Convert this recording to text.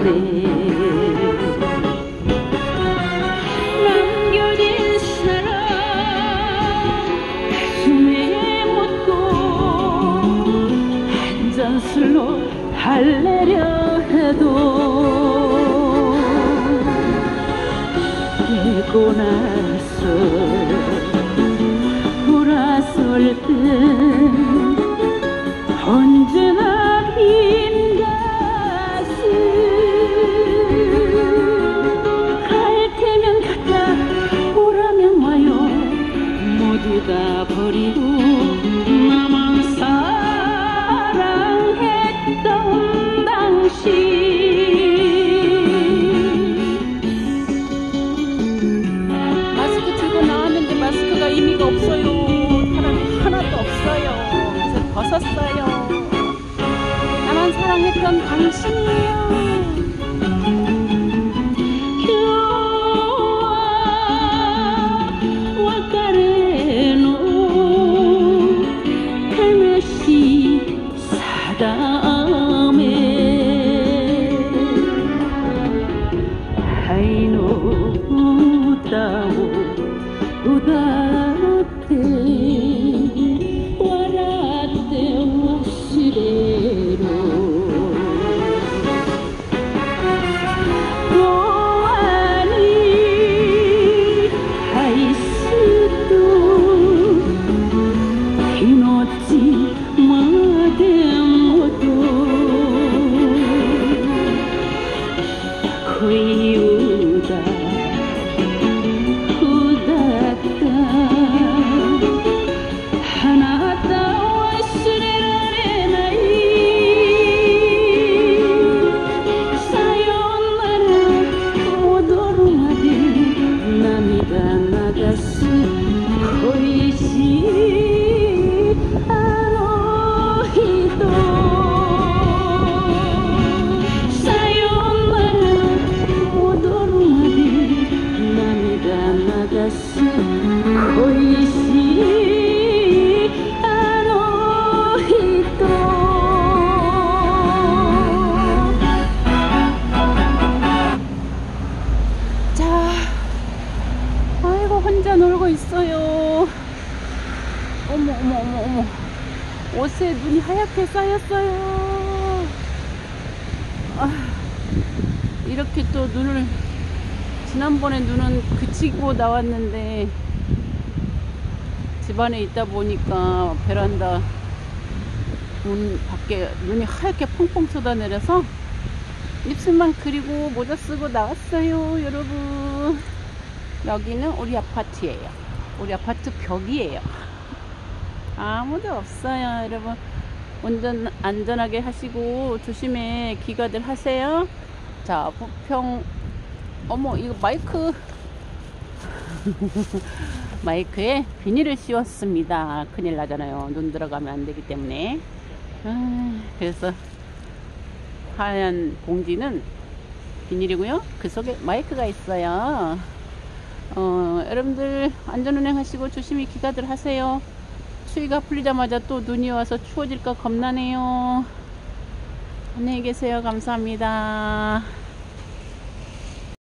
남겨진 사랑 가슴에 묻고 한 잔 술로 달래려 해도 깨고 나서 돌아설 땐 언제나 빈 가슴 갈 테면 갔다 오라면 와요 모두 다 버리고 나만 사랑했던 당신 마스크 들고 나왔는데 마스크가 의미가 없어요. 사람이 하나도 없어요. 그래서 벗었어요. 나만 사랑했던 당신이에요. 혼자 놀고 있어요. 어머 어머 어머 어머, 옷에 눈이 하얗게 쌓였어요. 이렇게 또 눈을, 지난번에 눈은 그치고 나왔는데 집안에 있다 보니까 베란다 문 밖에 눈이 하얗게 펑펑 쏟아내려서 입술만 그리고 모자 쓰고 나왔어요. 여러분, 여기는 우리 아파트예요. 우리 아파트 벽이에요. 아무도 없어요. 여러분, 운전 안전하게 하시고 조심해 귀가들 하세요. 자, 부평, 어머, 이거 마이크 마이크에 비닐을 씌웠습니다. 큰일 나잖아요. 눈 들어가면 안 되기 때문에. 그래서 하얀 봉지는 비닐이고요. 그 속에 마이크가 있어요. 여러분들 안전운행 하시고 조심히 귀가들 하세요. 추위가 풀리자마자 또 눈이 와서 추워질까 겁나네요. 안녕히 계세요. 감사합니다.